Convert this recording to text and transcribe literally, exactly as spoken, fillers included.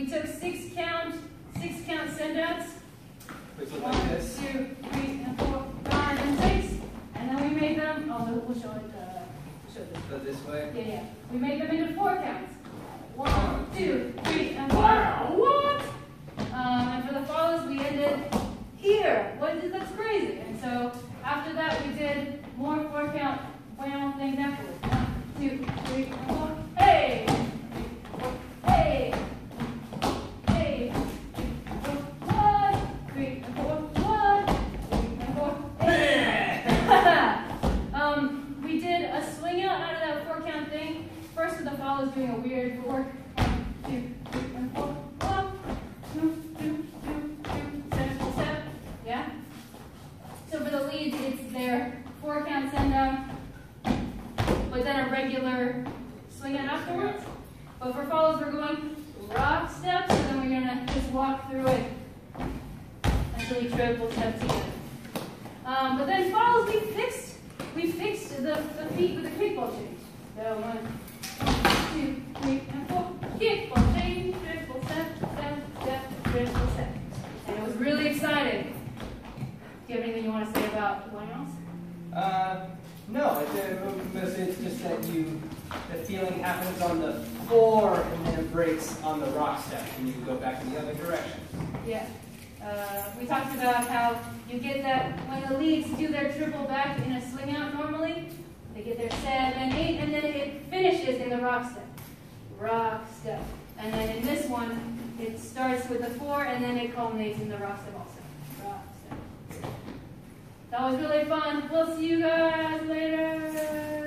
took six count, six count send-outs. Which look One, like this. two, three, and four, five, and six. And then we made them, oh, we'll, we'll show it, uh, we'll show this. Go this way. Yeah, yeah. We made them into four counts. One, two, three, and four. Wow. What? Um, and for the follows, we ended here. What is, that's crazy. And so after that, we did more four count wow things afterwards. One, two, three, and four. Hey! Hey! Hey! One, three, and four. One, three, and four. Hey! um, we did a swing out out of that four count thing. First with the follows doing a weird four. One, two, three, and four. One, two, two, two, two, step, step. Yeah? So for the leads, it's their four count send down, but then a regular swing out afterwards. But for follows, we're going rock steps, and then we're gonna just walk through it until we triple step together. Um, but then follows, we fixed, we fixed the, the feet with the kickball change. So one, two, three, and four. Kickball change, triple step, step, step, triple step. And it was really exciting. Do you have anything you want to say about one else? Uh, no, it's, uh, mostly it's just that you, the feeling happens on the floor and then it breaks on the rock step and you can go back in the other direction. Yeah. Uh, we talked about how you get that when the leads do their triple back in a swing out normally, they get their seven, eight, and then it finishes in the rock step. Rock step. And then in this one, it starts with the four and then it culminates in the rock step also. Rock step. That was really fun. We'll see you guys later.